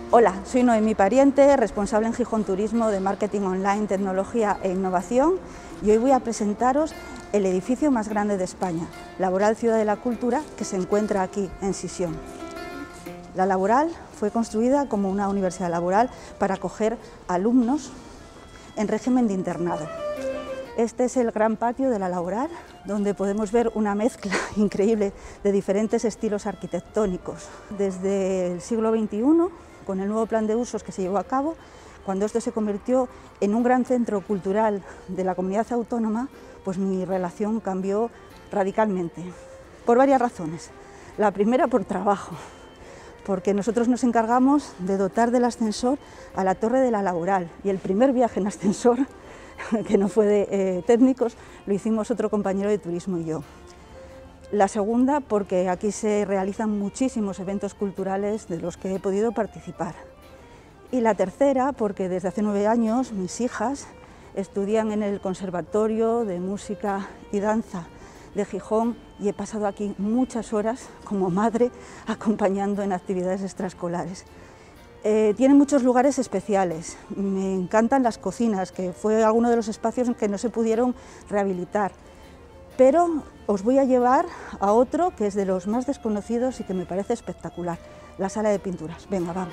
Hola, soy Noemí Pariente, responsable en Gijón Turismo de Marketing Online, Tecnología e Innovación, y hoy voy a presentaros el edificio más grande de España, Laboral Ciudad de la Cultura, que se encuentra aquí, en Sisión. La Laboral fue construida como una universidad laboral para acoger alumnos en régimen de internado. Este es el gran patio de la Laboral, donde podemos ver una mezcla increíble de diferentes estilos arquitectónicos. Desde el siglo XXI, con el nuevo plan de usos que se llevó a cabo, cuando esto se convirtió en un gran centro cultural de la comunidad autónoma, pues mi relación cambió radicalmente, por varias razones. La primera, por trabajo, porque nosotros nos encargamos de dotar del ascensor a la Torre de la Laboral, y el primer viaje en ascensor, que no fue de técnicos, lo hicimos otro compañero de turismo y yo. La segunda, porque aquí se realizan muchísimos eventos culturales de los que he podido participar. Y la tercera, porque desde hace 9 años mis hijas estudian en el Conservatorio de Música y Danza de Gijón y he pasado aquí muchas horas como madre acompañando en actividades extraescolares. Tiene muchos lugares especiales, me encantan las cocinas, que fue alguno de los espacios en que no se pudieron rehabilitar, pero os voy a llevar a otro que es de los más desconocidos y que me parece espectacular, la sala de pinturas. Venga, vamos.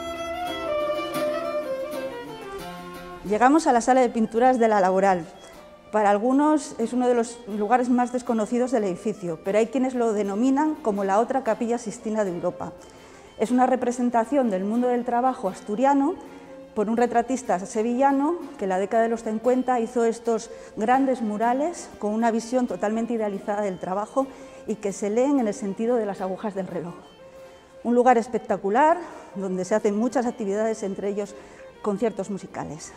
Llegamos a la sala de pinturas de la Laboral. Para algunos es uno de los lugares más desconocidos del edificio, pero hay quienes lo denominan como la otra Capilla Sixtina de Europa. Es una representación del mundo del trabajo asturiano por un retratista sevillano que en la década de los 50 hizo estos grandes murales con una visión totalmente idealizada del trabajo y que se leen en el sentido de las agujas del reloj. Un lugar espectacular donde se hacen muchas actividades, entre ellos conciertos musicales.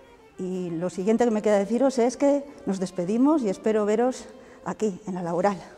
Y lo siguiente que me queda deciros es que nos despedimos y espero veros aquí, en la Laboral.